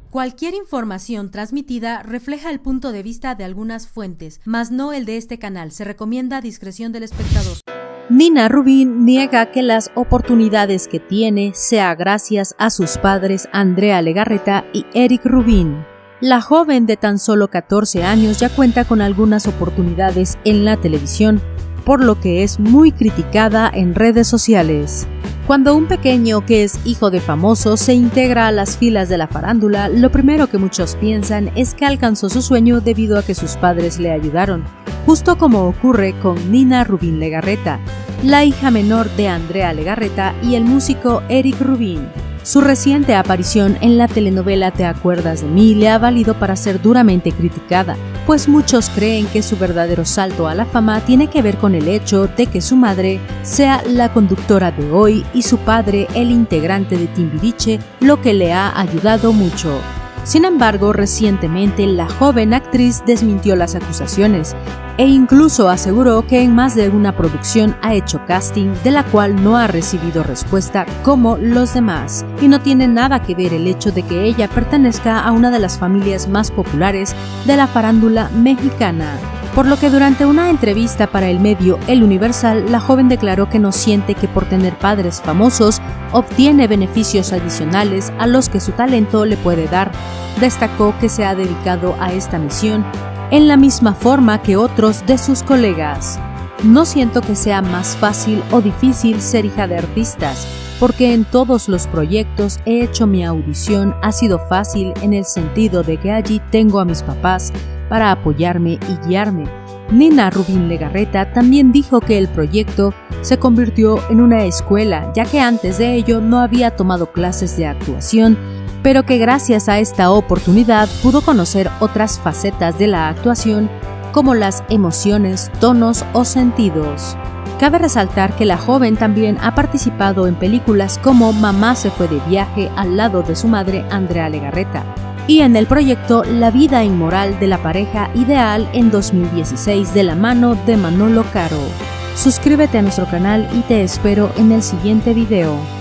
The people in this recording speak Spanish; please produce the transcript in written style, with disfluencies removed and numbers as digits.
Cualquier información transmitida refleja el punto de vista de algunas fuentes, mas no el de este canal. Se recomienda discreción del espectador. Nina Rubin niega que las oportunidades que tiene sea gracias a sus padres Andrea Legarreta y Eric Rubin. La joven de tan solo 14 años ya cuenta con algunas oportunidades en la televisión, por lo que es muy criticada en redes sociales. Cuando un pequeño que es hijo de famosos se integra a las filas de la farándula, lo primero que muchos piensan es que alcanzó su sueño debido a que sus padres le ayudaron, justo como ocurre con Nina Rubin Legarreta, la hija menor de Andrea Legarreta y el músico Eric Rubin. Su reciente aparición en la telenovela ¿Te acuerdas de mí? Le ha valido para ser duramente criticada, pues muchos creen que su verdadero salto a la fama tiene que ver con el hecho de que su madre sea la conductora de Hoy y su padre el integrante de Timbiriche, lo que le ha ayudado mucho. Sin embargo, recientemente la joven actriz desmintió las acusaciones e incluso aseguró que en más de una producción ha hecho casting de la cual no ha recibido respuesta como los demás, y no tiene nada que ver el hecho de que ella pertenezca a una de las familias más populares de la farándula mexicana. Por lo que durante una entrevista para el medio El Universal, la joven declaró que no siente que por tener padres famosos obtiene beneficios adicionales a los que su talento le puede dar. Destacó que se ha dedicado a esta misión en la misma forma que otros de sus colegas. No siento que sea más fácil o difícil ser hija de artistas, porque en todos los proyectos he hecho mi audición, ha sido fácil en el sentido de que allí tengo a mis papás para apoyarme y guiarme. Nina Rubin Legarreta también dijo que el proyecto se convirtió en una escuela, ya que antes de ello no había tomado clases de actuación, pero que gracias a esta oportunidad pudo conocer otras facetas de la actuación, como las emociones, tonos o sentidos. Cabe resaltar que la joven también ha participado en películas como Mamá se fue de viaje al lado de su madre Andrea Legarreta, y en el proyecto La vida inmoral de la pareja ideal en 2016 de la mano de Manolo Caro. Suscríbete a nuestro canal y te espero en el siguiente video.